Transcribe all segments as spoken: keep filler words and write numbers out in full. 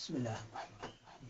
ബിസ്മില്ലാഹിർ റഹ്മാനിർ റഹീം.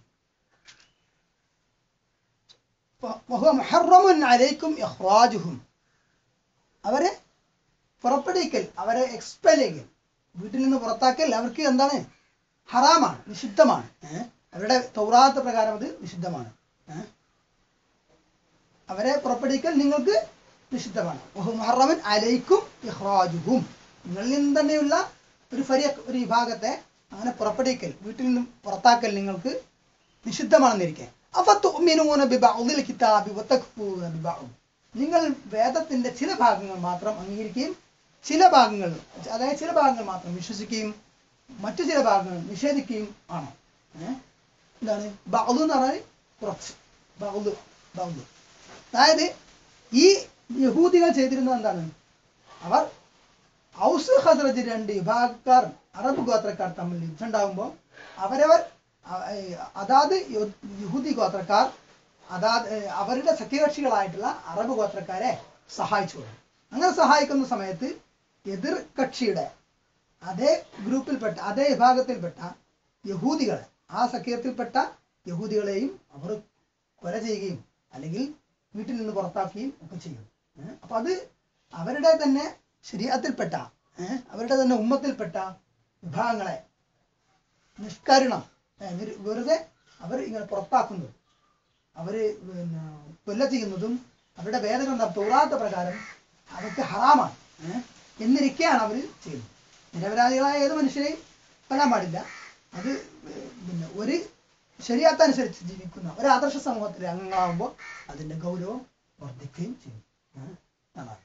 വഹുവ മുഹറമുൻ അലൈക്കും ഇഖ്റാജുഹും, അവരെ പുറപ്പെടുവിക്കൽ, അവരെ എക്സ്പെൽ ചെയ്യൽ, വീട്ടിൽ നിന്ന് പുറത്താക്കൽ അവർക്ക് എന്താണ്? ഹറാമാണ്, നിഷിദ്ധമാണ്. ഏഹ് അവരുടെ തൗറാത്ത് പ്രകാരം അത് നിഷിദ്ധമാണ്. ഏഹ് അവരെ പുറപ്പെടുവിക്കൽ നിങ്ങൾക്ക് നിഷിദ്ധമാണ്. വഹുവ മുഹറമുൻ അലൈക്കും ഇഖ്റാജുഹും, നിങ്ങളിൽ നിന്ന് തന്നെയുള്ള ഒരു ഫരീഖ്, ഒരു വിഭാഗത്തെ അങ്ങനെ പുറപ്പെടുവിക്കൽ, വീട്ടിൽ നിന്നും പുറത്താക്കൽ നിങ്ങൾക്ക് നിഷിദ്ധമാണെന്നിരിക്കെ. അഫതുഅ്മിനൂന ബിബഅദിൽ കിതാബി വതക്ഫൂന ബിബഅദ്, നിങ്ങൾ വേദത്തിന്റെ ചില ഭാഗങ്ങൾ മാത്രം അംഗീകരിക്കുകയും ചില ഭാഗങ്ങൾ, അതായത് ചില ഭാഗങ്ങൾ മാത്രം വിശ്വസിക്കുകയും മറ്റു ചില ഭാഗങ്ങൾ നിഷേധിക്കുകയും ആണോ? ഏഹ് എന്താണ് ബഅദ് എന്ന് പറഞ്ഞാൽ കുറച്ച്, ബഅദ് ബഅദ്. അതായത് ഈ യഹൂദികൾ ചെയ്തിരുന്നത് എന്താണ്? അവർ ഔസ് ഖസ്റജ് രണ്ട് വിഭാഗക്കാർ, അറബ് ഗോത്രക്കാർ തമ്മിൽ യുദ്ധം ഉണ്ടാകുമ്പോൾ അവരവർ അതാത് യഹൂദി ഗോത്രക്കാർ അതാത് അവരുടെ സഖ്യകക്ഷികളായിട്ടുള്ള അറബ് ഗോത്രക്കാരെ സഹായിച്ചു കൊടുക്കും. അങ്ങനെ സഹായിക്കുന്ന സമയത്ത് എതിർ കക്ഷിയുടെ അതേ ഗ്രൂപ്പിൽപ്പെട്ട അതേ വിഭാഗത്തിൽപ്പെട്ട യഹൂദികളെ, ആ സഖ്യത്തിൽപ്പെട്ട യഹൂദികളെയും അവർ കൊല ചെയ്യുകയും അല്ലെങ്കിൽ വീട്ടിൽ നിന്ന് പുറത്താക്കുകയും ഒക്കെ ചെയ്യും. അപ്പൊ അത് അവരുടെ തന്നെ ശരീഅത്തിൽപ്പെട്ട ഏഹ് അവരുടെ തന്നെ ഉമ്മത്തിൽപ്പെട്ട വിഭാഗങ്ങളെ നിഷ്കരണം, വെറുതെ അവർ ഇങ്ങനെ പുറത്താക്കുന്നതും അവര് പിന്നെ കൊല്ല ചെയ്യുന്നതും അവരുടെ വേദഗ്രന്ഥം തൗറാത്ത് പ്രകാരം അവർക്ക് ഹറാമാണ്. ഏഹ് എന്നിരിക്കെയാണ് അവർ ചെയ്യുന്നത്. നിരപരാധികളായ ഏത് മനുഷ്യരെയും കൊല്ലാൻ പാടില്ല. അത് പിന്നെ ഒരു ശരീഅത്തനുസരിച്ച് ജീവിക്കുന്ന ഒരു ആദർശ സമൂഹത്തിലെ അംഗങ്ങളാകുമ്പോൾ അതിന്റെ ഗൗരവം വർദ്ധിക്കുകയും ചെയ്യും. അതാണ്.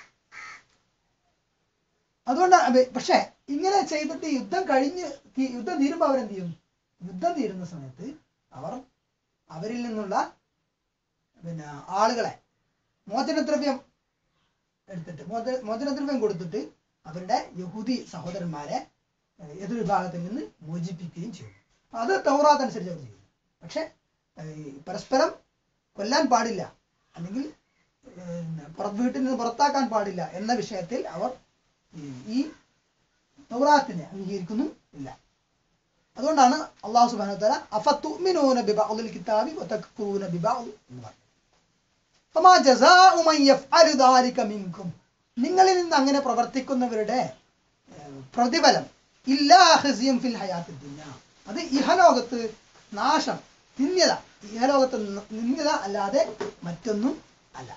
അതുകൊണ്ടാണ്. പക്ഷെ ഇങ്ങനെ ചെയ്തിട്ട് യുദ്ധം കഴിഞ്ഞ് യുദ്ധം തീരുമ്പോൾ അവരെന്ത് ചെയ്യും? യുദ്ധം തീരുന്ന സമയത്ത് അവർ അവരിൽ നിന്നുള്ള പിന്നെ ആളുകളെ മോചനദ്രവ്യം എടുത്തിട്ട് മോച മോചനദ്രവ്യം കൊടുത്തിട്ട് അവരുടെ യഹൂദി സഹോദരന്മാരെ എതിർ വിഭാഗത്തിൽ നിന്ന് മോചിപ്പിക്കുകയും ചെയ്യും. അത് തൗറാത്ത് അനുസരിച്ച് അവർ ചെയ്യും. പക്ഷെ പരസ്പരം കൊല്ലാൻ പാടില്ല, അല്ലെങ്കിൽ വീട്ടിൽ നിന്ന് പുറത്താക്കാൻ പാടില്ല എന്ന വിഷയത്തിൽ അവർ ഈ തൗറാത്തിനെ അംഗീകരിക്കുന്നു ഇല്ല. അതുകൊണ്ടാണ് അല്ലാഹു സുബ്ഹാനഹു വ തആല അഫതുഅ്മിനൂന ബിബഅദിൽ കിതാബി വതക്ഫുറൂന ബിബഅദ് എന്ന് പറഞ്ഞത്. ഫമാ ജസാഉ മൻ യഫ്അലു ദാലിക മിൻകും, നിങ്ങളിൽ നിന്ന് അങ്ങനെ പ്രവർത്തിക്കുന്നവരുടെ പ്രതിഫലം ഇല്ലാ ഖിസ്യം ഫിൽ ഹയാത്തിദ് ദുനിയ, അത് ഇഹലോകത്ത് നാശം, നിന്ദ്യത, ഇഹലോകത്ത് നിന്ദ്യത അല്ലാതെ മറ്റൊന്നും അല്ല.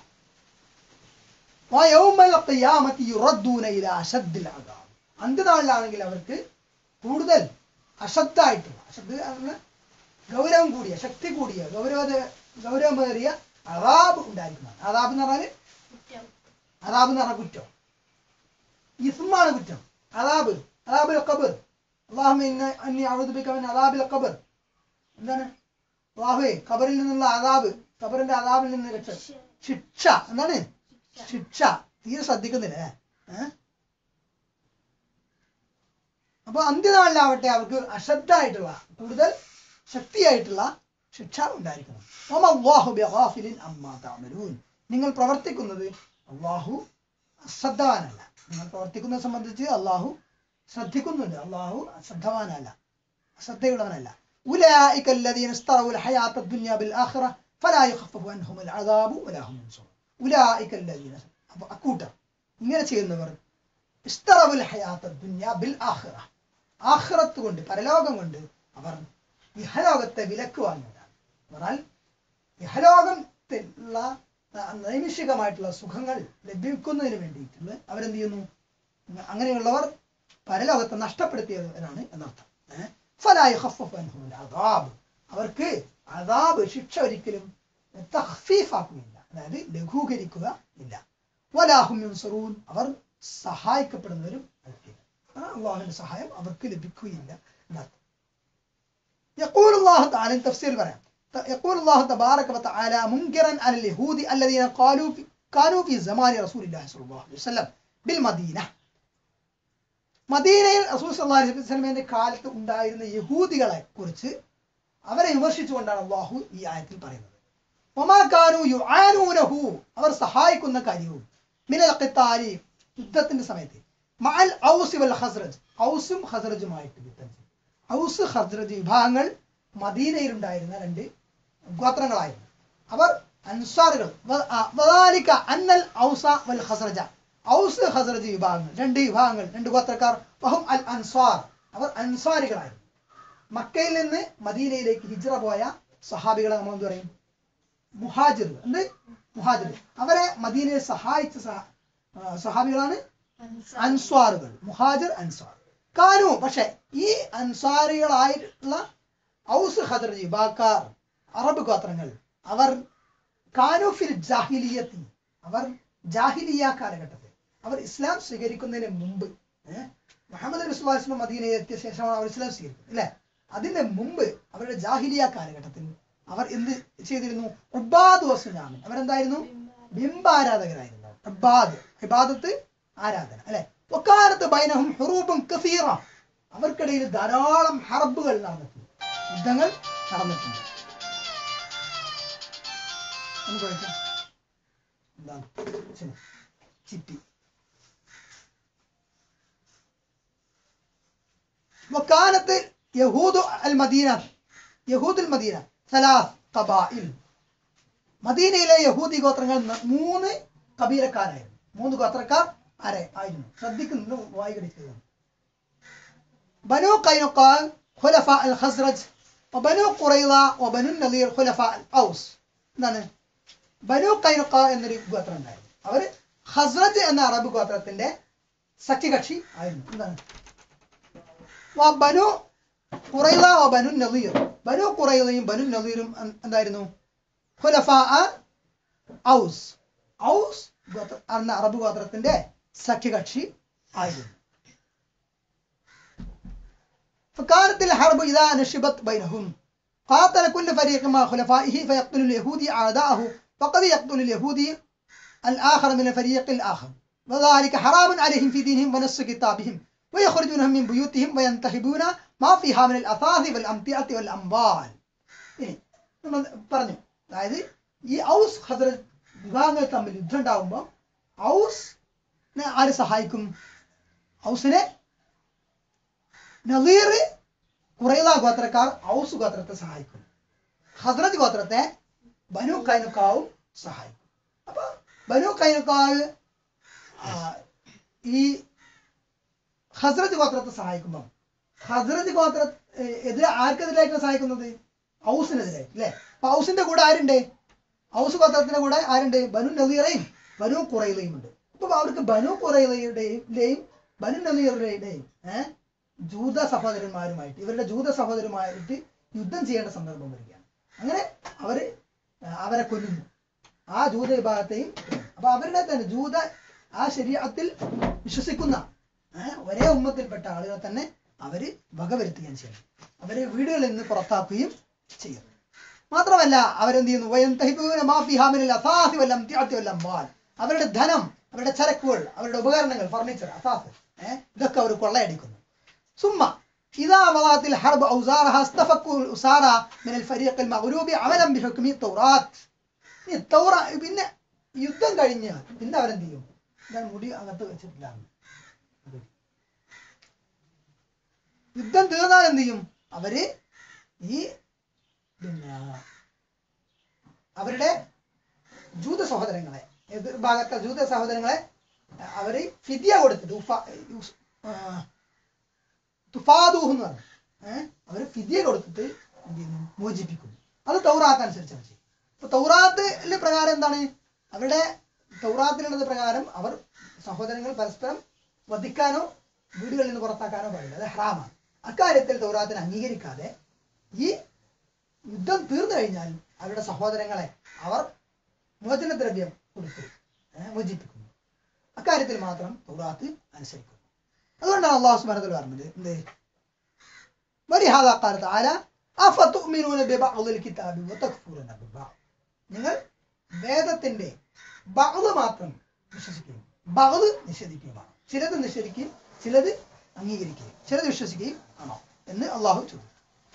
വയൗമൽ ഖിയാമത്തി യുറദ്ദൂന ഇലാ അശദ്ദിൽ അദാബ്, അന്ത്യനാളിലാണെങ്കിൽ അവർക്ക് കൂടുതൽ അശദ്ധായിട്ടുള്ള, അശദ് ഗൗരവം കൂടിയ, ശക്തി കൂടിയ, ഗൗരവ ഗൗരവമേറിയ അദാബ് ഉണ്ടായിരിക്കുന്നതാണ്. അദാബ് എന്ന് പറഞ്ഞാല് അദാബ് എന്ന് പറഞ്ഞാൽ കുറ്റം, ഇസ്മാണ് കുറ്റം. അദാബ് അദാബുൽ ഖബർ, അല്ലാഹുമ്മ ഇന്നി അഊദു ബിക മിൻ അദാബിൽ ഖബർ, എന്താണ്? അല്ലാഹുവേ ഖബറിൽ നിന്നുള്ള അദാബ്, ഖബറിന്റെ അദാബിൽ നിന്ന് രക്ഷ, ശിക്ഷ, എന്താണ്? ശിക്ഷ. തീരെ ശ്രദ്ധിക്കുന്നില്ല. ഏഹ് അപ്പൊ അന്ത്യനാളിലാവട്ടെ അവർക്ക് അശ്രദ്ധായിട്ടുള്ള, കൂടുതൽ ശക്തിയായിട്ടുള്ള ശിക്ഷ ഉണ്ടായിരിക്കണം. വമല്ലാഹു ബിഗാഫിലിൻ അമ്മാ തഅമലൂൻ, നിങ്ങൾ പ്രവർത്തിക്കുന്നത് അല്ലാഹു അശ്രദ്ധവാനല്ല. നിങ്ങൾ പ്രവർത്തിക്കുന്നത് സംബന്ധിച്ച് അല്ലാഹു ശ്രദ്ധിക്കുന്നുണ്ട്. അല്ലാഹു അശ്രദ്ധവാനല്ല, അശ്രദ്ധയുള്ളവനല്ല. ഉലൈക അല്ലദീന ഇസ്തറഉൽ ഹയാത്തദ് ദുനിയ ബിൽ ആഖിറ ഫലാ യഖഫഫു അൻഹുൽ അദാബു വലാ ഹും യൻസറൂൻ. ഉലൈക അല്ലദീന, അപ്പോൾ അക്കൂട്ടർ, ഇങ്ങനെ ചെയ്യുന്നവർ, ഇസ്തറഉൽ ഹയാത്തദ് ദുനിയ ബിൽ ആഖിറ, ആഖിറത്ത് കൊണ്ട്, പരലോകം കൊണ്ട് അവർ ഇഹലോകത്തെ വിലക്ക് വാങ്ങിയവരാണ്. എന്നാൽ ഇഹലോകത്തിലുള്ള നൈമിഷികമായിട്ടുള്ള സുഖങ്ങൾ ലഭിക്കുന്നതിന് വേണ്ടിയിട്ടുള്ള അവരെന്ത് ചെയ്യുന്നു? അങ്ങനെയുള്ളവർ പരലോകത്തെ നഷ്ടപ്പെടുത്തിയവരാണ് എന്നർത്ഥം. ഫലാ യഖഫഫു അൻഹുൽ അദാബ്, അവർക്ക് അദാബ്, ശിക്ഷ ഒരിക്കലും തഖ്ഫീഫാക്കുകയില്ല, അതായത് ലഘൂകരിക്കുക ഇല്ല. വലാ ഹും യൻസറൂൻ, അവർ സഹായിക്കപ്പെടുന്നവരും ആയിരിക്കില്ല. അല്ലാഹുവിന്റെ സഹായം അവർക്ക് ലഭിക്കുകയില്ല എന്നർത്ഥം. യഖൂലു അല്ലാഹു തആല, തഫ്സീർ പറയാം. يقول الله تبارك وتعالى منكرا على اليهود الذين قالوا في كانوا في زمان رسول الله صلى الله عليه وسلم بالمدينة. മദീനയിൽ റസൂൽ സല്ലല്ലാഹു അലൈഹി വസല്ലമയുടെ കാലത്ത് ഉണ്ടായിരുന്ന യഹൂദികളെ കുറിച്ച് അവരെ വിമർശിച്ചുകൊണ്ടാണ് അല്ലാഹു ഈ ആയത്തിൽ പറയുന്നത്. വമാ കാനൂ യുആനൂനഹു, അവർ സഹായിക്കുന്ന കാര്യവും, മിനൽ ഖിതാലി, യുദ്ധത്തിന്റെ സമയത്ത്, മഅൽ ഔസ് വൽ ഖസ്റജ്, ഔസും ഖസ്റജുമായിട്ട് യുദ്ധം ചെയ്തു. ഔസ് ഖസ്റജ് വിഭാഗങ്ങൾ മദീനയിലുണ്ടായിരുന്ന രണ്ട് ഗോത്രങ്ങളായിരുന്നു. അവർ അൻസാറുകൾ. വദാലിക അന്നൽ ഔസ വൽ ഖസ്റജ, ഔസ് ഖസ്റജ് വിഭാഗങ്ങൾ, രണ്ട് വിഭാഗങ്ങൾ, രണ്ട് ഗോത്രക്കാർ, വഹും അൽ അൻസാർ, അവർ അൻസാരികളായിരുന്നു. മക്കയിൽ നിന്ന് മദീനയിലേക്ക് ഹിജ്റ പോയ സഹാബികളെ നമ്മൾ എന്ത് പറയും? മുഹാജിർ. എന്ത്? മുഹാജിർ. അവരെ മദീനയെ സഹായിച്ച സഹാബികളാണ് അൻസ്വാറുകൾ. മുഹാജിർ, അൻസ്വാർ. കാനു, പക്ഷെ ഈ അൻസാരികളായിട്ടുള്ള ഔസ് ഖസ്റജ് വിഭാഗക്കാർ, അറബ് ഗോത്രങ്ങൾ, അവർ കാനു ഫിൽ ജാഹിലിയത്തി, അവർ ജാഹിലിയ കാലഘട്ടത്തിൽ, അവർ ഇസ്ലാം സ്വീകരിക്കുന്നതിന് മുമ്പ്, മുഹമ്മദ് നബി സ്വല്ലല്ലാഹു അലൈഹി വസല്ലം മദീനയിൽ എത്തിയ ശേഷമാണ് അവർ ഇസ്ലാം സ്വീകരിക്കുന്നത് അല്ലെ. അതിന്റെ മുമ്പ് അവരുടെ ജാഹിലിയ കാലഘട്ടത്തിൽ അവർ എന്ത് ചെയ്തിരുന്നു? ഉബാദ് വസ്നാമി, അവരെന്തായിരുന്നു? ബിംബാരാധകരായിരുന്നു. ഉബാദ്, ഇബാദത്ത്, ആരാധന അല്ലെ. വകാനത്ത് ബൈനഹും ഹുറൂബുൻ കസീറ, അവർക്കിടയിൽ ധാരാളം ഹർബുകൾ നടന്നിട്ടുണ്ട്, യുദ്ധങ്ങൾ നടന്നിട്ടുണ്ട്. എന്താണ് ചിപ്പി? വകാനത്ത് യഹൂദു അൽ മദീന, യഹൂദുൽ മദീന സലാസ് ഖബായിൽ, മദീനയിലെ യഹൂദി ഗോത്രങ്ങൾ മൂന്ന് കബീലക്കാരായിരുന്നു. മൂന്ന് ഗോത്രക്കാർ ആരെ ആയിരുന്നു? ശ്രദ്ധിക്കുന്നത് വായി കടിക്കുക. ബനു ഖൈനുഖാ ഖുലഫാ അൽ ഖസ്റജ്, വബനു ഖുറൈള വബനു നളീർ ഖുലഫാ അൽ ഔസ്. എന്താണ്? ബനു ഖൈനുഖാ എന്നൊരു ഗോത്രം ഉണ്ടായിരുന്നു. അവർ ഖസ്റജ് എന്ന അറബ് ഗോത്രത്തിന്റെ സഖ്യകക്ഷി ആയിരുന്നു. എന്താണ്? ബനു ഖുറൈള വബനു നളീർ, ബനു ഖുറൈളയും ബനു നളീറും എന്തായിരുന്നു? ഖുലഫാ ഔസ്, ഔസ് എന്ന അറബ് ഗോത്രത്തിന്റെ സഖ്യകക്ഷി ആയിരുന്നു. فكانت الحرب إذا نشبت بينهم قاتل كل فريق مع خلفائه فيقتل اليهودي أعداءه وقد يقتل اليهودي الآخر من الفريق الآخر وذلك حرام عليهم في دينهم ونص كتابهم ويخرجونهم من بيوتهم وينتهبون ما فيها من الأثاث والأمتعة والأموال. പറഞ്ഞു, അതായത് ഈ ഔസ് ഖസ്റജ് വിഭാഗങ്ങൾ തമ്മിൽ യുദ്ധം ഉണ്ടാകുമ്പോൾ ഔസ് ആര് സഹായിക്കും? ഔസിനെ നളീർ ഖുറൈള ഗോത്രക്കാർ ഔസ് ഗോത്രത്തെ സഹായിക്കും. ഖസ്റജ് ഗോത്രത്തെ ബനു ഖൈനുഖാവും സഹായിക്കും. അപ്പൊ ബനു ഖൈനുഖാവ് ഈ ഖസ്റജ് ഗോത്രത്തെ സഹായിക്കുമ്പോൾ ഖസ്റജ് ഗോത്ര എതിരെ ആർക്കെതിരായിട്ടാണ് സഹായിക്കുന്നത്? ഔസിനെതിരായിട്ട് അല്ലെ. അപ്പൊ ഔസിന്റെ കൂടെ ആരുണ്ട്? ഔസ് ഗോത്രത്തിന്റെ കൂടെ ആരുണ്ട്? ബനു നളീറയും ബനു ഖുറൈളയും ഉണ്ട്. അപ്പൊ അവർക്ക് ബനു ഖുറൈളയുടെയും ബനു നളീറുടെയും ഏഹ് ജൂത സഹോദരന്മാരുമായിട്ട്, ഇവരുടെ ജൂത സഹോദരന്മാരായിട്ട് യുദ്ധം ചെയ്യേണ്ട സന്ദർഭം വരികയാണ്. അങ്ങനെ അവര് അവരെ കൊല്ലുന്നു, ആ ജൂത വിഭാഗത്തെയും. അപ്പൊ അവരുടെ തന്നെ ജൂത ആ ശരീഅത്തിൽ വിശ്വസിക്കുന്ന ഒരേ ഉമ്മത്തിൽപ്പെട്ട ആളുകളെ തന്നെ അവര് വകവരുത്തുകയും ചെയ്യും. അവരെ വീടുകളിൽ നിന്ന് പുറത്താക്കുകയും ചെയ്യും. മാത്രമല്ല അവരെന്ത് ചെയ്യുന്നു? അവരുടെ ധനം, അവരുടെ ചരക്കുകൾ, അവരുടെ ഉപകരണങ്ങൾ, ഫർണിച്ചർ, അസാസ്, ഏഹ് ഇതൊക്കെ അവർ കൊള്ളയടിക്കുന്നു. സുമ്മ ഇദാ വളാത്തിൽ ഹർബ് ഔസാറഹ ഇസ്തഫഖു ഉസാറ മിനൽ ഫരീഖിൽ മഗ്ലൂബി അമലൻ ബിഹുക്മി തൗറാത്ത്. ഈ തൗറാ പിന്നെ യുദ്ധം കഴിഞ്ഞാൽ പിന്നെ അവരെന്ത് ചെയ്യും? ഞാൻ മുടി അകത്ത് വെച്ചിട്ടില്ല. യുദ്ധം തീർന്നാൽ എന്ത് ചെയ്യും? അവര് ഈ പിന്നെ അവരുടെ ജൂത സഹോദരങ്ങളെ, എതിർ ഭാഗത്തെ ജൂത സഹോദരങ്ങളെ അവര് ഫിദ്യ കൊടുത്തിട്ട് തുഫാദൂഹ് എന്ന് പറഞ്ഞു, ഏഹ് അവര് ഫിദ്യ കൊടുത്തിട്ട് എന്ത് ചെയ്യുന്നു? മോചിപ്പിക്കുന്നു. അത് തൗറാത്ത് അനുസരിച്ചാണ് ചെയ്യും. അപ്പൊ തൗറാത്തിലെ പ്രകാരം എന്താണ്? അവരുടെ തൗറാത്തിലുള്ളത് പ്രകാരം അവർ സഹോദരങ്ങൾ പരസ്പരം വധിക്കാനോ വീടുകളിൽ നിന്ന് പുറത്താക്കാനോ പാടില്ല, അത് ഹറാമാണ്. അക്കാര്യത്തിൽ തൗറാത്തിനെ അംഗീകരിക്കാതെ ഈ യുദ്ധം തീർന്നു കഴിഞ്ഞാൽ അവരുടെ സഹോദരങ്ങളെ അവർ മോചനദ്രവ്യം കൊടുത്ത് മോചിപ്പിക്കുന്നു. അക്കാര്യത്തിൽ മാത്രം തൗറാത്ത് അനുസരിക്കുന്നു. അതുകൊണ്ടാണ് അല്ലാഹു സുബ്ഹാനഹു വ തആല പറഞ്ഞത് എന്ത്? വലിഹാദാ ഖാല തആല അഫതുഅ്മിനൂന ബിബഅദിൽ കിതാബി വതക്ഫുറൂന ബിബഅദ്. നിങ്ങൾ വേദത്തിന്റെ ബഅദ് മാത്രം വിശ്വസിക്കുകയും ബഅദ് നിഷേധിക്കുകയുമാണ്. ചിലത് നിഷേധിക്കുകയും ചിലത് അംഗീകരിക്കുകയും ചിലത് വിശ്വസിക്കുകയും ആണോ എന്ന് അല്ലാഹു ചോദിച്ചു.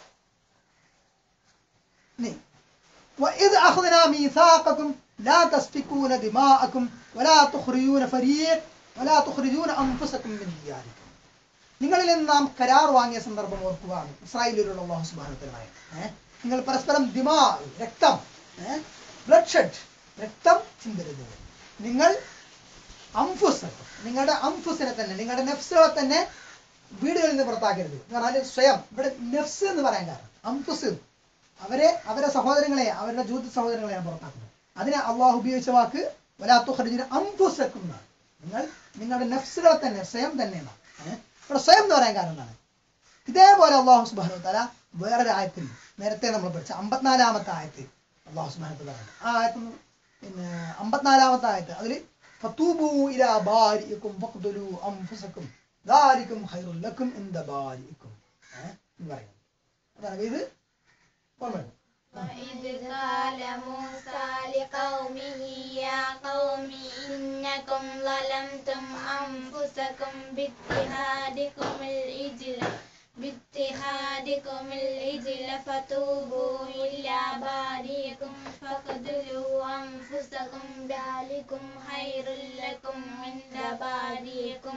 وإذ أخذنا ميثاقكم لا تسفكون دماءكم ولا تخرجون فريق ولا تخرجون أنفسكم من دياركم. നിങ്ങളിൽ നിന്ന് നാം കരാർ വാങ്ങിയ സന്ദർഭം ഓർക്കുക. ഇസ്രായേലിലുള്ള അല്ലാഹു സുബ്ഹാനഹു വ തആല പറയുന്നു, നിങ്ങൾ പരസ്പരം ദിമാ, രക്തം, ബ്ലഡ് ഷെഡ്, രക്തം ചിന്തരുത്. നിങ്ങൾ അംഫുസ്, നിങ്ങളുടെ അംഫുസിനെ തന്നെ, നിങ്ങളുടെ നെഫ്സുകളെ തന്നെ വീടുകളിൽ നിന്ന് പുറത്താക്കരുത് എന്ന് പറഞ്ഞാൽ സ്വയം. ഇവിടെ നെഫ്സ് എന്ന് പറയാൻ കാരണം അംഫുസ്, അവരെ അവരുടെ സഹോദരങ്ങളെ, അവരുടെ ജൂത സഹോദരങ്ങളെയാണ് പുറത്താക്കുന്നത്. അതിന് അള്ളാഹു ഉപയോഗിച്ച വാക്ക് വലാ തുഖ്രിജൂന അൻഫുസക്കും എന്നാണ്. നിങ്ങൾ നിങ്ങളുടെ നെഫ്സുകളെ തന്നെ, സ്വയം തന്നെയാണ്. ഇവിടെ സ്വയം എന്ന് പറയാൻ കാരണം എന്താണ്? ഇതേപോലെ അള്ളാഹു സുബ്ഹാനഹു വ തആല വേറൊരു ആയത്തിൽ, നേരത്തെ നമ്മൾ പഠിച്ച അമ്പത്തിനാലാമത്തെ ആയത്തിൽ അള്ളാഹു സുബ്ഹാനഹു വ തആല ആ ആയത്ത്, പിന്നെ അമ്പത്തിനാലാമത്തെ ആയത്ത്, അതിൽ ഫതൂബൂ ഇലാ ബാരിഇകും ഫഖ്തുലൂ അൻഫുസക്കും ദാലികും ഖൈറുൽ ലക്കും ഇൻദ ബാരിഇകും എന്ന് പറയുന്നത്. അതാണ് ഇത്. وَإِذْ قَالَ مُوسَى لِقَوْمِهِ يَا قَوْمِ إِنَّكُمْ ظَلَمْتُمْ أَنفُسَكُمْ بِاتِّخَاذِكُمُ الْعِجْلَ بِاتِّخَاذِكُمُ الْعِجْلَ فَتُوبُوا إِلَى بَارِئِكُمْ فَاقْتُلُوا أَنفُسَكُمْ ذَلِكُمْ خَيْرٌ لَكُمْ عِندَ بَارِئِكُمْ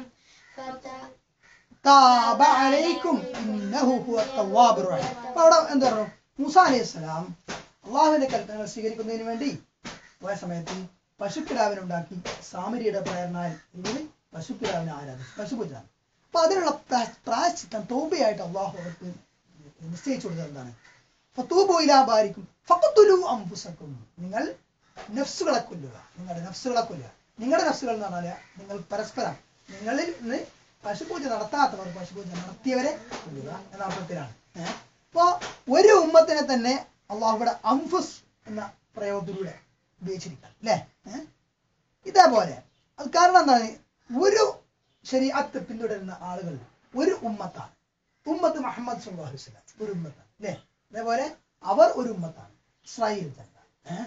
فَتَابَ عَلَيْكُمْ إِنَّهُ هُوَ التَّوَّابُ الرَّحِيمُ. അവിടെ എന്താ പറഞ്ഞു? മൂസ അലൈഹിസ്സലാം അള്ളാഹുവിന്റെ കൽപ്പനകൾ സ്വീകരിക്കുന്നതിന് വേണ്ടി പോയ സമയത്ത് പശുക്കിടാവിനുണ്ടാക്കി സാമരിയുടെ പ്രേരണയാൽ ഇവര് പശുക്കിടാവിനെ ആരാധിച്ചു, പശുപൂജാണ്. അപ്പൊ അതിനുള്ള പ്രായശ്ചിത്തം തൗബയായിട്ട് അള്ളാഹു അവർക്ക് നിശ്ചയിച്ചു കൊടുത്തത് എന്താണ്? ഫതൂബൂ ഇലാ ബാരിക്കും ഫഖ്തുലൂ അൻഫുസക്കും, നിങ്ങൾ നഫ്സുകളെ കൊല്ലുക, നിങ്ങളുടെ നഫ്സുകളെ കൊല്ലുക. നിങ്ങളുടെ നഫ്സുകൾ എന്ന് പറഞ്ഞാൽ നിങ്ങൾ പരസ്പരം, നിങ്ങളിൽ നിന്ന് പശുപൂജ നടത്താത്തവർ പശുപൂജ നടത്തിയവരെ കൊല്ലുക എന്ന അർത്ഥത്തിലാണ്. ഏഹ് അപ്പോ ഒരു ഉമ്മത്തിനെ തന്നെ അള്ളാഹുവിടെ അംഫുസ് എന്ന പ്രയോഗത്തിലൂടെ ഉപയോഗിച്ചിരിക്കാം അല്ലേ? ഏഹ് ഇതേപോലെ അത് കാരണം എന്താണ്? ഒരു ശരീഅത്ത് പിന്തുടരുന്ന ആളുകൾ ഒരു ഉമ്മത്താണ്. ഉമ്മത്ത് മുഹമ്മദ് സല്ലല്ലാഹു അലൈഹി വസല്ലം ഒരു ഉമ്മത്താണ് അല്ലേ? അതേപോലെ അവർ ഒരു ഉമ്മത്താണ്, ഇസ്രായേൽ ജനത. ഏഹ്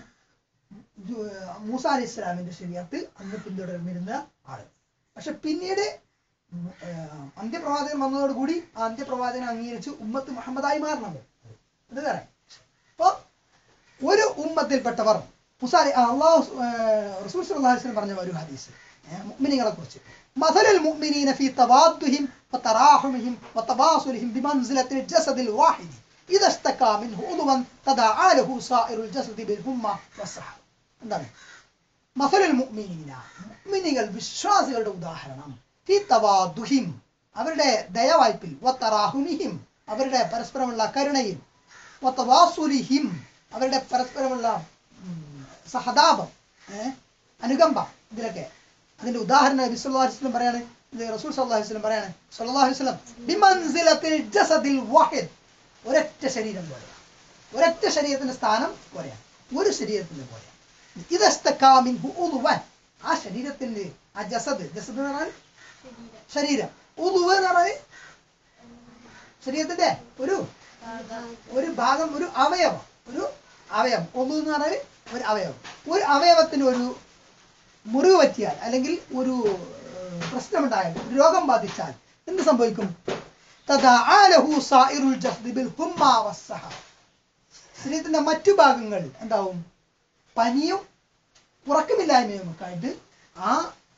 മൂസ അലൈഹി ഇസ്ലാമിന്റെ ശരീഅത്ത് അന്ന് പിന്തുടർന്നിരുന്ന ആളുകൾ. പക്ഷെ പിന്നീട് അന്ത്യപ്രവാചകൻ വന്നതോടുകൂടി ആ അന്ത്യപ്രവാചകനെ അംഗീകരിച്ച് ഉമ്മത്ത് മുഹമ്മദായി മാറണം. അത് വേറെ. അപ്പൊ ഒരു ഉമ്മത്തിൽപ്പെട്ടവർ മുസാലി അള്ളാഹു റസൂൽ സല്ലല്ലാഹു അലൈഹി വസല്ലം പറഞ്ഞ ഒരു ഹദീസ് മുഅ്മിനീങ്ങളെ കുറിച്ച്, മസലുൽ മുഅ്മിനീന ഫീ തവാദ്ദുഹിം വതറാഹുമിഹിം വതബാസുലിഹിം ബിമൻസിലത്തിൽ ജസദിൽ വാഹിദി ഇദാ ഇസ്തകാ മിൻഹു ഉദ്വൻ തദാഅ ലഹു സായിറുൽ ജസദി ബിൽ ഹുമ്മ വസ്സഹ. എന്താണ് മസലുൽ മുഅ്മിനീന? മുഅ്മിനീകൾ, വിശ്വാസികളുടെ ഉദാഹരണം, ഫീ തവാദ്ദുഹിം അവരുടെ ദയവായ്പിൽ, വതറാഹുമിഹിം അവരുടെ പരസ്പരമുള്ള കരുണയിൽ, വതവാസുലിഹിം അവരുടെ പരസ്പരമുള്ള സഹതാപം, അനുകമ്പ, ഇതിലൊക്കെ അതിന്റെ ഉദാഹരണം നബി സല്ലല്ലാഹു അലൈഹി വസല്ലം പറയാണ്, റസൂൽ സല്ലല്ലാഹു അലൈഹി വസല്ലം പറയാണ് സല്ലല്ലാഹു അലൈഹി വസല്ലം ബിമൻസിലത്തിൽ ജസദിൽ വാഹിദ്, ഒരൊറ്റ ശരീരം പോലെ, ഒരൊറ്റ ശരീരത്തിന്റെ സ്ഥാനം പോലെയാണ്, ഒരു ശരീരത്തിന്റെ പോലെയാണ്. ഇദാ ഇസ്തകാ മിൻഹു ഉദ്വൻ, ആ ശരീരത്തിന്റെ ആ ജസദ്, ജസദ് എന്ന് പറഞ്ഞാൽ ശരീരം, ഉദ്വ് എന്ന് പറഞ്ഞാൽ ശരീരത്തിന്റെ ഒരു ഒരു ഭാഗം, ഒരു അവയവം, ഒരു അവയവം. ഉദ്വ് എന്ന് പറഞ്ഞാൽ ഒരു അവയവം. ഒരു അവയവത്തിന് ഒരു മുറിവ് പറ്റിയാൽ അല്ലെങ്കിൽ ഒരു പ്രശ്നമുണ്ടായാൽ, ഒരു രോഗം ബാധിച്ചാൽ എന്ത് സംഭവിക്കും? തദാഅ ലഹു സായിറുൽ ജസ്ദി ബിൽ ഹുമ്മ വസ്സഹ, ശരീരത്തിന്റെ മറ്റു ഭാഗങ്ങൾ എന്താവും? പനിയും ഉറക്കമില്ലായ്മയും ഒക്കെ ആയിട്ട് ആ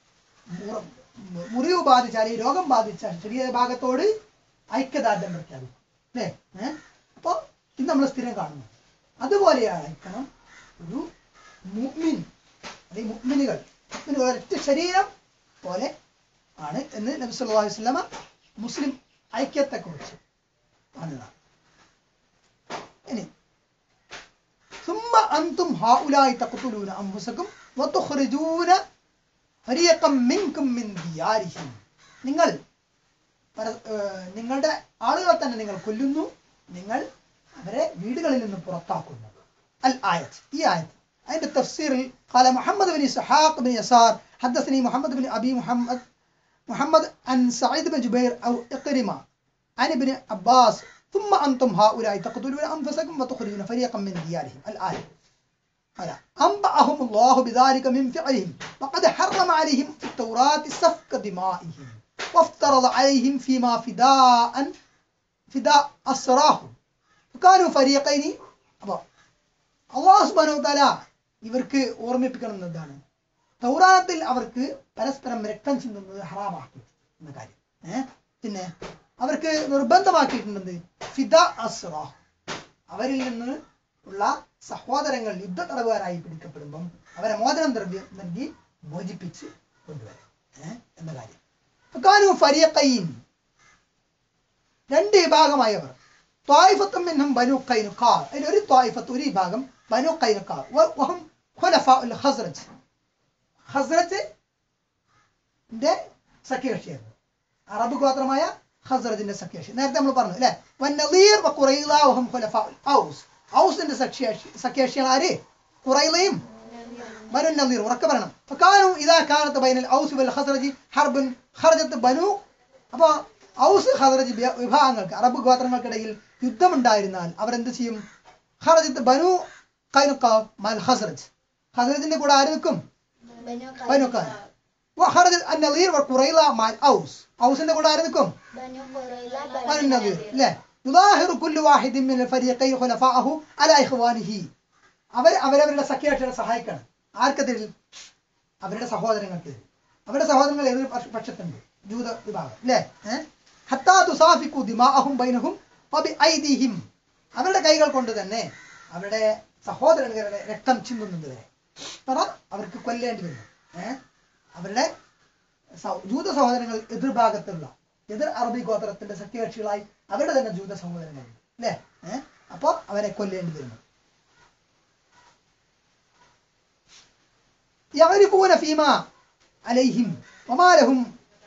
മുറിവ് ബാധിച്ചാൽ, ഈ രോഗം ബാധിച്ചാൽ ശരീരഭാഗത്തോട് ഐക്യദാർഢ്യം പ്രഖ്യാപിക്കും അല്ലേ? ഏഹ് അപ്പൊ ഇത് നമ്മൾ സ്ഥിരം കാണുന്നു. അതുപോലെയായിരിക്കണം ഒരു മുഅ്മിൻ അല്ലെങ്കിൽ മുഅ്മിനുകൾ, മുഅ്മിനുകൾ ഒരൊറ്റ ശരീരം പോലെ ആണ് എന്ന് നബി സല്ലല്ലാഹു അലൈഹി വസല്ലം മുസ്ലിം ഐക്യത്തെക്കുറിച്ച് പറഞ്ഞതാണ്. ഇനി ثم أنتم هؤلاء تقتلون أنفسكم وتخرجون فريقا منكم من ديارهم, നിങ്ങൾ നിങ്ങളുടെ ആളുകളെ തന്നെ നിങ്ങൾ കൊല്ലുന്നു, നിങ്ങൾ അവരെ വീടുകളിൽ നിന്ന് പുറത്താക്കുന്നു. അൽ ആയത്ത്, ഈ ആയത്ത് അതിന്റെ തഫ്സീറിൽ قال محمد بن إسحاق بن يسار حدثني محمد بن أبي محمد محمد عن سعيد بن جبير أو إقرمة عن ابن عباس ثم أنتم هؤلاء تقتلون أنفسكم وتخرجون فريقا من ديارهم. الآية هذا أنبأهم الله بذلك من فعلهم وقد حرم عليهم في التوراة سفك دمائهم وافترض عليهم فيما فداء فداء أسراهم فكانوا فريقين. അപ്പോൾ അല്ലാഹു സുബ്ഹാനഹു വ തആല ഇവർക്ക് ഓർമ്മിപ്പിക്കണം എന്നതാണ്, തൗറാത്തിൽ അവർക്ക് പരസ്പരം രക്തം ചിന്തുന്നത് ഹറാമാക്കി എന്ന കാര്യം. ഏഹ് പിന്നെ അവർക്ക് നിർബന്ധമാക്കിയിട്ടുണ്ട് ഫിദ അസ്റ, അവരിൽ നിന്ന് ഉള്ള സഹോദരങ്ങൾ യുദ്ധ തടവുകാരായി പിടിക്കപ്പെടുമ്പം അവരെ മോചനം ദ്രവ്യം നൽകി മോചിപ്പിച്ച് കൊണ്ടുവരും ഏഹ് എന്ന കാര്യം. ഫകാനു ഫരീഖൈൻ, രണ്ട് വിഭാഗമായവർ. ത്വായിഫത്തും മിൻഹും ബനു ഖൈനുഖാ, അതിൽ ഒരു ത്വായിഫത്ത് ഒരു വിഭാഗം ബനു ഖൈനുഖാ വഹും ഖുലഫാഉൽ ഖസ്റജ്, ഖസ്റജിന്റെ സഖ്യകക്ഷിയായിരുന്നു, അറബ് ഗോത്രമായ ഖസ്റജിന്റെ സഖ്യകക്ഷി. നേരത്തെ നമ്മൾ പറഞ്ഞു അല്ലെ. വന്നളീർ വഖുറൈള വഹും ഖുലഫാഉൽ ഔസ്, ഔസിന്റെ സഖ്യകക്ഷി സഖ്യകക്ഷിയാണ് ആര്? ഖുറൈളയും ബനു നളീർ. ഉറക്കെ പറയണം. ഫകാനു ഇദാ കാനത് ബൈനൽ ഔസ് വൽ ഖസ്റജി ഹർബുൻ ഖറജത് ബനു, അപ്പോൾ ഔസ് ഖസ്റജ് വിഭാഗങ്ങൾക്ക് അറബ് ഗോത്രങ്ങൾക്കിടയിൽ യുദ്ധമുണ്ടായിരുന്നാൽ അവരെന്ത് ചെയ്യും? ഖറജത് ബനു ഖൈനുഖാ മൽ ഖസ്റജ്, ഖസ്റജിന്റെ കൂടെ ആര് നിൽക്കും? ബനു ഖൈനുഖാ. വഖറജത് അന്നളീർ വഖുറൈള മൽ ഔസ്, ഔസിന്റെ കൂടെ ആര് നിൽക്കും? ബനു നളീർ അല്ലേ. യുദാഹിറു കുല്ലു വാഹിദിൻ മിനൽ ഫരീഖൈൻ ഖുലഫാഅഹു അലാ ഇഖ്വാനിഹി, അവർ അവരവരുടെ സഖ്യകക്ഷികളെ സഹായിക്കണം. ആർക്കെതിരിൽ? അവരുടെ സഹോദരങ്ങൾക്കെതിരെ. അവരുടെ സഹോദരങ്ങൾ ഏതൊരു പക്ഷത്തുണ്ട്? ജൂത വിഭാഗം അല്ലേ. ഹത്താ തുസാഫിഖു ദിമാഅഹും ബൈനഹും വബിഐദിഹിം, അവരുടെ കൈകൾ കൊണ്ട് തന്നെ അവരുടെ സഹോദരങ്ങളുടെ രക്തം ചിന്തുന്നത് വരെ പറ അവർക്ക് കൊല്ലേണ്ടി വരുന്നു. ഏഹ് അവരുടെ ജൂത സഹോദരങ്ങൾ എതിർഭാഗത്തുള്ള എതിർ അറബി ഗോത്രത്തിന്റെ സഖ്യകക്ഷികളായി അവരുടെ തന്നെ ജൂത സഹോദരങ്ങളുണ്ട് അല്ലേ. ഏഹ് അപ്പൊ അവരെ കൊല്ലേണ്ടി വരുന്നു. യഅരിഫൂന ഫീമാ അലൈഹിം വമാ ലഹും,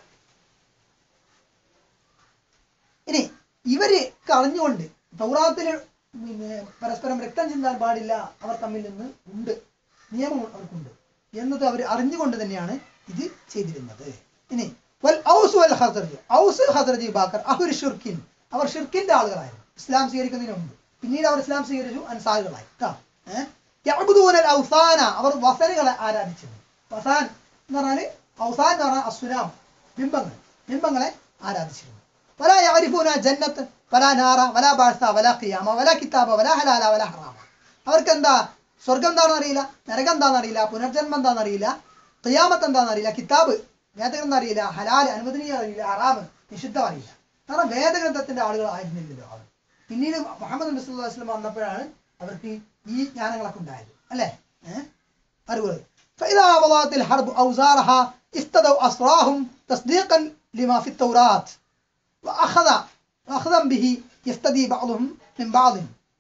ഇനി ഇവര് അറിഞ്ഞുകൊണ്ട് തൗറാത്തില് പിന്നെ പരസ്പരം രക്തം ചിന്താൻ പാടില്ല, അവർ തമ്മിൽ നിന്ന് ഉണ്ട്, നിയമം അവർക്കുണ്ട് എന്നത് അവർ അറിഞ്ഞുകൊണ്ട് തന്നെയാണ് ഇത് ചെയ്തിരുന്നത്. ഇനി വൽ ഔസ് വൽ ഖസ്റജ്, ഔസ് ഖസ്റജ് വിഭാഗക്കാർ അഹ്ലു ശിർക്കിൻ, അവർ ഷിർക്കിന്റെ ആളുകളായിരുന്നു ഇസ്ലാം സ്വീകരിക്കുന്നതിന് മുമ്പ്. പിന്നീട് അവർ ഇസ്ലാം സ്വീകരിച്ചു, അൻസാറുകളായി. ഏഹ് യഅ്ബുദൂനൽ ഔസാന, അവർ വസനുകളെ ആരാധിച്ചിരുന്നു. വസാൻ എന്ന് പറഞ്ഞാൽ ഔസാൻ എന്ന് പറഞ്ഞാൽ അസ്നാം, ബിംബങ്ങൾ, ബിംബങ്ങളെ ആരാധിച്ചിരുന്നു. വലാ യഅരിഫൂന ജന്നത്ത് വലാ നാറ വലാ ബഅസ വലാ ഖിയാമ വലാ കിതാബ വലാ ഹലാല വലാ ഹറാമ, അവർക്ക് എന്താ സ്വർഗം എന്താണെന്ന് അറിയില്ല, നരകം എന്താണെന്ന് അറിയില്ല, പുനർജന്മം എന്താണെന്ന് അറിയില്ല, ഖിയാമത്ത് എന്താണെന്ന് അറിയില്ല, കിതാബ് വേദഗ്രന്ഥം അറിയില്ല, ഹലാൽ അനുവദനീയം അറിയില്ല, ഹറാമ് നിഷിദ്ധം അറിയില്ല. കാരണം വേദഗ്രന്ഥത്തിന്റെ ആളുകൾ ആയിരുന്നില്ലല്ലോ അവർ. പിന്നീട് മുഹമ്മദ് നബി സല്ലല്ലാഹു അലൈഹി വസല്ലം വന്നപ്പോഴാണ് അവർക്ക് ഈ ജ്ഞാനങ്ങളൊക്കെ ഉണ്ടായത് അല്ലേ. ഏഹ് അറിവുകൾ. فإذا وضعت الحرب أوزارها افتدوا أسراهم تصديقا لما في التوراة وأخذ أخذا به يفتدي بعضهم من بعض.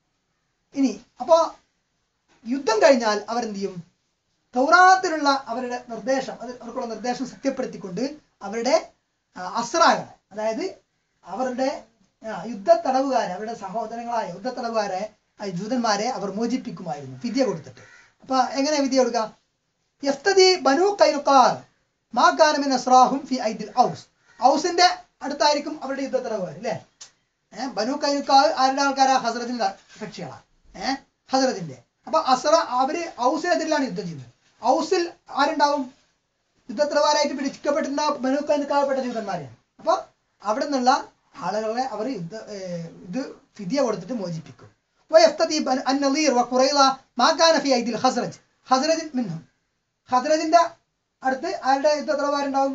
ഇനി അപ്പോ യുദ്ധം കഴിഞ്ഞാൽ അവരെന്ത് ചെയ്യും? തൗറാത്തിലുള്ള അവരുടെ നിർദ്ദേശം, അത് അവർക്കുള്ള നിർദ്ദേശം സത്യപ്പെടുത്തിക്കൊണ്ട് അവരുടെ അസ്രാകളെ, അതായത് അവരുടെ യുദ്ധ തടവുകാരെ, അവരുടെ സഹോദരങ്ങളായ യുദ്ധ തടവുകാരെ ജൂതന്മാരെ അവർ മോചിപ്പിക്കുമായിരുന്നു ഫിദ്യ കൊടുത്തിട്ട്. അപ്പൊ എങ്ങനെ ഫിദ്യ കൊടുക്കുക? യഫ്തദി ബനു ഖൈനുഖാർ മാ കാന മിൻ അസ്റാഹും ഫി ഐദിൽ ഔസ്, ഔസിന്റെ അടുത്തായിരിക്കും അവരുടെ യുദ്ധ തടവുകാർ അല്ലേ. ഏഹ് ബനു ഖൈനുഖാർ ആരുടെ ആൾക്കാരാ? ഹസ്രജിന്റെ കക്ഷികളാണ്. ഏഹ് ഹസ്രജിന്റെ. അപ്പൊ അസ്ര അവര് ഔസിനെതിരിലാണ് യുദ്ധം ചെയ്യുന്നത്. ഔസിൽ ആരുണ്ടാവും? യുദ്ധ തടവുകാരായിട്ട് പിടിക്കപ്പെട്ടിട്ടുണ്ടാവും ബനു ഖൈനുഖാർപ്പെട്ട ജൂതന്മാരെയാണ്. അപ്പൊ അവിടെ നിന്നുള്ള ആളുകളെ അവർ യുദ്ധ ഇത് ഫിദ്യ കൊടുത്തിട്ട് മോചിപ്പിക്കും. ويفتدي النظير وقريظة ما كان في أيدي الخزرج خزرج منهم, ഖസ്റജിന്റെ അടുത്ത് ആരുടെ യുദ്ധ തടവുകാരുണ്ടാവും?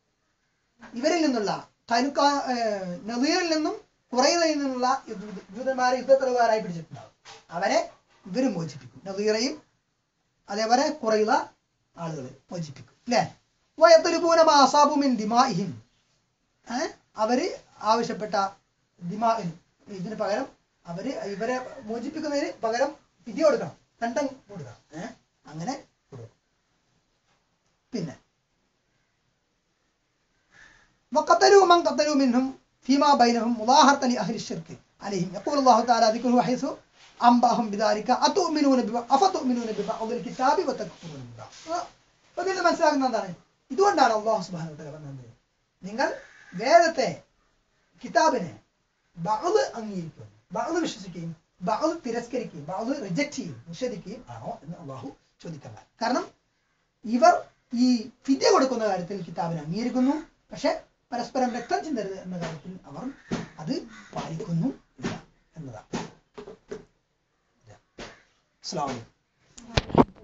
ഇവരിൽ നിന്നുള്ള ഖൈനുഖാ നളീറിൽ നിന്നും ഖുറൈളയിൽ നിന്നുള്ള ജൂതന്മാരെ യുദ്ധ തടവുകാരായി പിടിച്ചിട്ടുണ്ടാവും. അവരെ ഇവരും മോചിപ്പിക്കും. നളീറയും അതേപോലെ ഖുറൈള ആളുകൾ മോചിപ്പിക്കും അല്ലേ. വയത്ലുബൂന മാ അസാബു മിൻ ദിമാഇഹിം, അവര് ആവശ്യപ്പെട്ട ദിമാഇൻ, ഇതിന് പകരം അവര് ഇവരെ മോചിപ്പിക്കുന്നതിന് പകരം ഫിദ്യ കൊടുക്കണം, ദണ്ഡം കൊടുക്കണം. ഏഹ് അങ്ങനെ കൊടുക്കും. പിന്നെ وقتلوا من قتلوا منهم فيما بينهم مظاهرة لأهل الشرك عليهم. يقول الله تعالى ذكره حيث أنبأهم بذلك أتؤمنون أفتؤمنون ببعض الكتاب وتكفرون ببعض. അതിൽ മനസ്സിലാക്കുന്നത് എന്താണ്? ഇതുകൊണ്ടാണ് അല്ലാഹു സുബ്ഹാനഹു വ തആല പറഞ്ഞത്, നിങ്ങൾ വേദത്തെ കിതാബിനെ ബഅദ് അംഗീകരിക്കും, ബഅദ് വിശ്വസിക്കുകയും ബഅദ് തിരസ്കരിക്കുകയും ബഅദ് റിജക്റ്റ് ചെയ്യും, നിഷേധിക്കുകയും ആണോ എന്ന് അല്ലാഹു ചോദിക്കുന്നത്. കാരണം ഇവർ ഈ ഫിദ്യ കൊടുക്കുന്ന കാര്യത്തിൽ കിതാബിനെ അംഗീകരിക്കുന്നു, പക്ഷെ പരസ്പരം രക്തം ചിന്തരുത് എന്ന കാര്യത്തിൽ അവർ അത് പാലിക്കുന്നു എന്നതാണ്. അസ്സലാമു അലൈക്കും.